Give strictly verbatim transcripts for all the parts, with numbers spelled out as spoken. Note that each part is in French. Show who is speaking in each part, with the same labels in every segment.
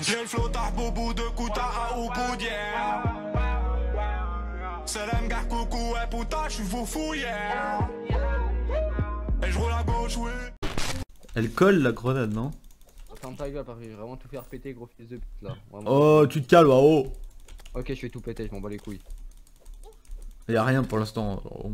Speaker 1: J'ai le flot à boubou de Kouta à Uboudière. Salam gars coucou et putain j'suis foufou yeah. Et j'roule à gauche oui.
Speaker 2: Elle colle la grenade, non?
Speaker 3: Ferme ta gueule, parce que je vais vraiment tout faire péter, gros fils de pute là. Vraiment.
Speaker 2: Oh, tu te calmes, oh.
Speaker 3: Ok, je vais tout péter, je m'en bats les couilles.
Speaker 2: Y'a rien pour l'instant. Oh.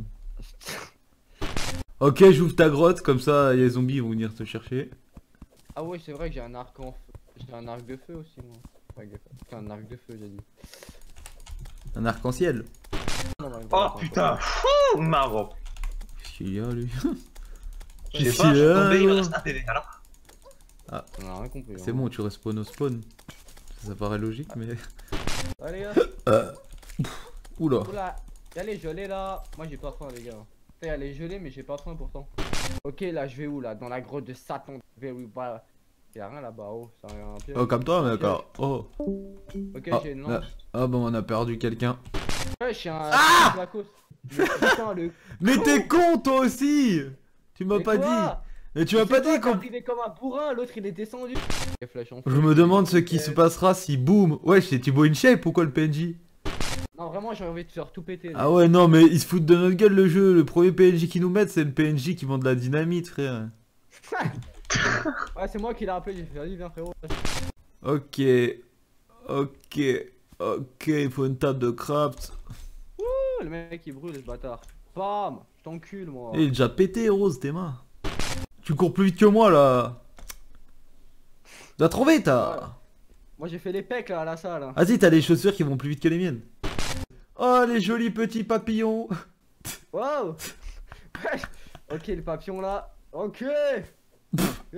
Speaker 2: Ok, j'ouvre ta grotte, comme ça les zombies vont venir te chercher.
Speaker 3: Ah ouais, c'est vrai que j'ai un arc en feu. J'ai un arc de feu aussi, moi. Pas gaffe. Putain, un arc de feu, j'ai dit.
Speaker 2: Un arc-en-ciel.
Speaker 3: Non, non,
Speaker 4: Oh
Speaker 3: non,
Speaker 4: putain, fou, marrant.
Speaker 2: Qu'est-ce qu'il y a lui?
Speaker 4: Je
Speaker 2: Qu'est-ce
Speaker 4: sais pas,
Speaker 2: qu'il
Speaker 4: je
Speaker 2: y
Speaker 4: suis
Speaker 2: a,
Speaker 4: tombé, il me
Speaker 2: là
Speaker 4: reste un P V alors.
Speaker 2: Ah,
Speaker 3: on a rien compris.
Speaker 2: c'est
Speaker 3: hein.
Speaker 2: bon, tu respawn au spawn. Ça paraît logique, mais.
Speaker 3: Allez, gars.
Speaker 2: Euh... Oula.
Speaker 3: Oula, y'a les gelés là. Moi j'ai pas faim, les gars. Y'a les gelés, mais j'ai pas faim pourtant. Ok, là je vais où là? Dans la grotte de Satan. Very bad. Y'a rien là-bas, oh, ça rien un piège.
Speaker 2: Oh, comme toi, mais d'accord. Oh.
Speaker 3: Ok,
Speaker 2: Ah,
Speaker 3: j'ai une
Speaker 2: là.
Speaker 3: lance.
Speaker 2: Ah bon, on a perdu quelqu'un.
Speaker 3: Ouais, je suis un.
Speaker 2: Ah
Speaker 3: Flacos. Mais putain, le.
Speaker 2: Mais t'es con toi aussi. Tu m'as
Speaker 3: Mais
Speaker 2: pas
Speaker 3: quoi
Speaker 2: dit. Mais tu m'as
Speaker 3: C'est
Speaker 2: pas
Speaker 3: toi
Speaker 2: dit
Speaker 3: qui as
Speaker 2: qu'on...
Speaker 3: arrivé comme un bourrin, l'autre il est descendu. Flèche en feu.
Speaker 2: Je me demande ce qui se passera si boum. Ouais, c'est Thibaut InShape, pourquoi le P N J?
Speaker 3: Non, vraiment, j'ai envie de faire tout péter.
Speaker 2: Ah ouais, non, mais ils se foutent de notre gueule le jeu. Le premier P N J qu'ils nous mettent, c'est le P N J qui vend de la dynamite, frère.
Speaker 3: Ouais, c'est moi qui l'ai appelé, j'ai fait vas-y, viens frérot.
Speaker 2: Ok. Ok. Ok, il faut une table de craft.
Speaker 3: Ouh, le mec il brûle, ce bâtard. Bam, je t'encule moi.
Speaker 2: Il est déjà pété, Rose, tes mains. Tu cours plus vite que moi, là. T'as trouvé, t'as...
Speaker 3: Moi j'ai fait les pecs là à la salle. hein.
Speaker 2: Vas-y, t'as des chaussures qui vont plus vite que les miennes. Oh, les jolis petits papillons.
Speaker 3: Wow. Ok, le papillon là. Ok. Ok.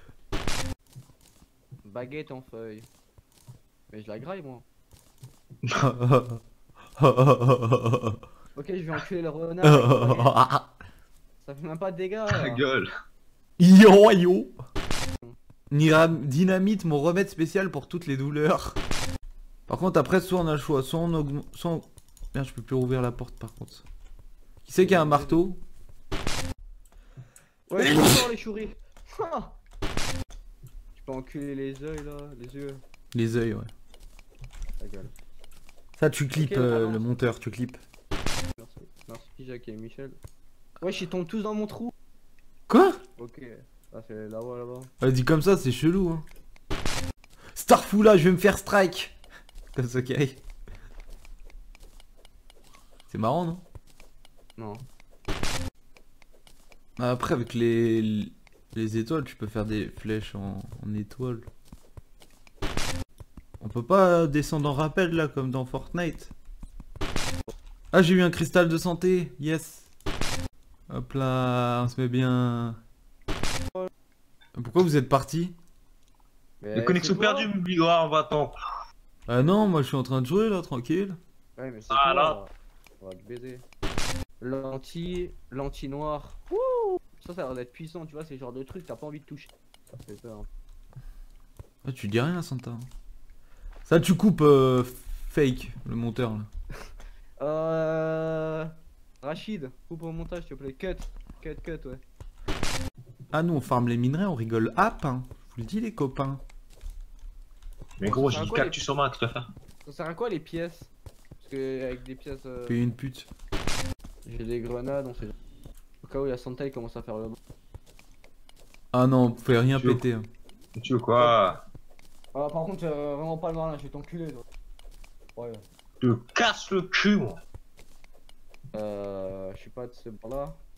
Speaker 3: Baguette en feuille. Mais je la graille moi. Ok, je vais enculer le renard. Ça fait même pas de dégâts.
Speaker 4: Ta
Speaker 3: là.
Speaker 4: gueule.
Speaker 2: Yo yo. Nira- Dynamite, mon remède spécial pour toutes les douleurs. Par contre, après, soit on a le choix, soit on augmente. Soit on... Merde, je peux plus rouvrir la porte par contre. Qui c'est qui a un marteau?
Speaker 3: Ouais, je sors les chouris. Tu peux enculer les yeux là, les yeux.
Speaker 2: Les yeux, ouais.
Speaker 3: Ta gueule.
Speaker 2: Ça, tu clips
Speaker 3: Ok,
Speaker 2: euh,
Speaker 3: balance.
Speaker 2: le monteur, tu clips.
Speaker 3: Merci. Merci Jacques et Michel. Ouais, ils tombent tous dans mon trou.
Speaker 2: Quoi?
Speaker 3: Ok. Ah, c'est là-bas, là-bas.
Speaker 2: Elle dit comme ça, c'est chelou, hein. Starfou là, je vais me faire strike. Comme ça, ok. C'est marrant, non?
Speaker 3: Non.
Speaker 2: Après, avec les... les étoiles, tu peux faire des flèches en, en étoiles. On peut pas descendre en rappel là, comme dans Fortnite. Ah, j'ai eu un cristal de santé, yes. Hop là, on se met bien. Pourquoi vous êtes parti?
Speaker 3: Mais
Speaker 4: Les connexions
Speaker 3: c'est toi.
Speaker 4: perdues, Mugligora, on va attendre.
Speaker 2: Ah non, moi je suis en train de jouer là, tranquille.
Speaker 3: Ouais, mais c'est
Speaker 4: Ah,
Speaker 3: toi.
Speaker 4: là.
Speaker 3: On va te baiser. Lentille, lentille noire. Wouh. Ça, ça a l'air d'être puissant, tu vois, c'est le genre de truc, t'as pas envie de toucher. Ça fait peur.
Speaker 2: Ah, tu dis rien, Santa. Ça, tu coupes euh, fake, le monteur là.
Speaker 3: Euh. Rachid, coupe au montage, s'il te plaît. Cut, cut, cut, ouais.
Speaker 2: Ah, nous on farme les minerais, on rigole hop, hein. Je vous le dis, les copains.
Speaker 4: Mais gros,
Speaker 3: Ça
Speaker 4: j'ai
Speaker 3: sert à
Speaker 4: du
Speaker 3: quoi, les-
Speaker 4: cactus sur main, tu vas faire.
Speaker 3: Ça sert à quoi les pièces? Parce que avec des pièces. Euh...
Speaker 2: Paye une pute.
Speaker 3: J'ai des grenades, on sait jamais. Au cas où il y a Santa, il commence à faire le.
Speaker 2: Ah non, vous pouvez rien
Speaker 4: Tu veux-
Speaker 2: péter. hein.
Speaker 4: Tu veux quoi?
Speaker 3: Ah, par contre, euh, vraiment pas le malin, je vais t'enculer. toi. Ouais.
Speaker 4: Je te casse le cul, moi.
Speaker 3: Euh. Je suis pas de ce bord là.